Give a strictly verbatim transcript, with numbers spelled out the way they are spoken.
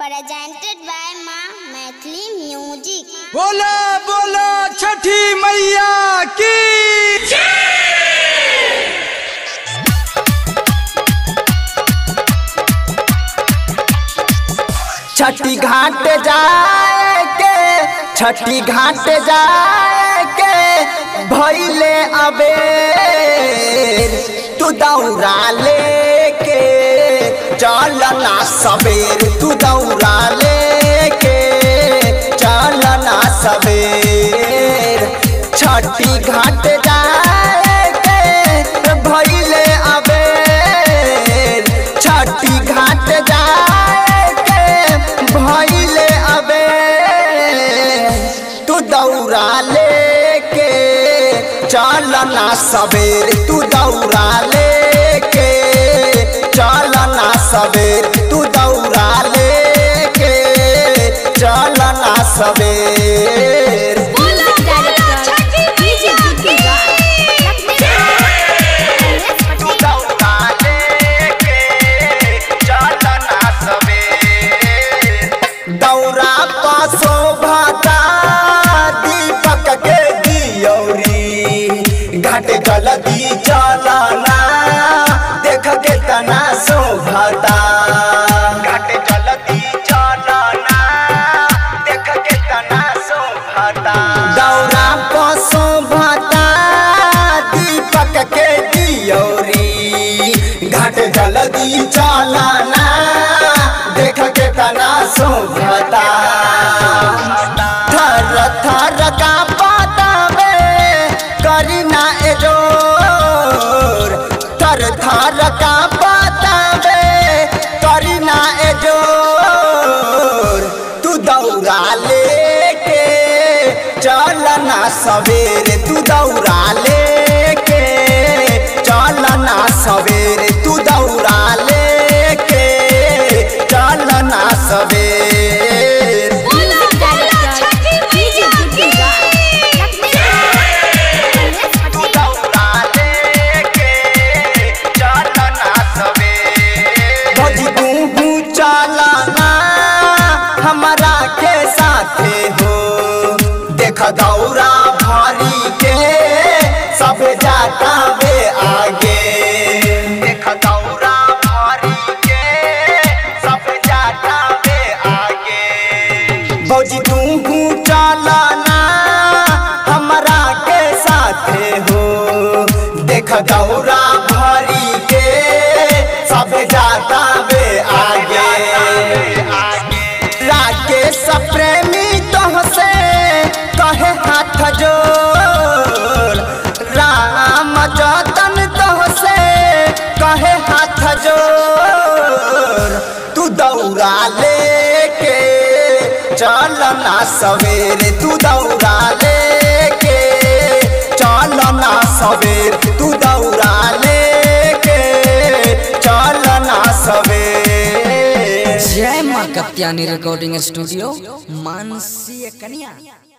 presented by माँ Maithili music. बोला बोला छठी मैया की छठी घाट जाए के छठी घाट जाए के भइले अबेर तू दौड़ा लेके चलना सबेर तू दौड़ा लेके चलना सबेर छठी घाट जाए के भइले अबेर छठी घाट जाए के भइले अबेर तू दौड़ा लेके चलना सबेर तू दौड़ा लेके चलना सबेर तू दौड़ा लेके चलना सबेर तू दौड़ा लेके चलना सबेर दौड़ा पासो भाता दीपक के दियौरी घाट जल्दी चलना देख के तना शोभता घाट जल्दी चलना देख के तना शोभता दौड़ा पासो भाता दीपक के दियौरी घाट जल्दी चलना देख के तना शोभता थर थर का पाता में करीना एजोर थर थर का पाता में करीना एजोर तू दौड़ा लेके चलना सवेरे तू दौड़ा लेके चलना सवेरे तू दौड़ा लेके चलना सवेर तू दौड़ा लेके चलना सवेर भौजी तू चलना हमारा के साथे हो देख दौड़ा भरी के सब जाता वे आगे देख दौड़ा भरी के सब जाता वे आगे भौजी तू चलना हमारा के साथे हो देख दौड़ा भरी के सब जाता वे आगे राकेश प्रेमी तोहसे कहे हाथ जोड़ राम जतन तोहसे कहे हाथ जोड़ तू दौड़ा लेके चलना सवेरे तू दौड़ा लेके चलना सवेर तू दौड़ा लेके चलना सवेर। जय माँ कत्यानी रिकॉर्डिंग स्टूडियो मानसी कन्या।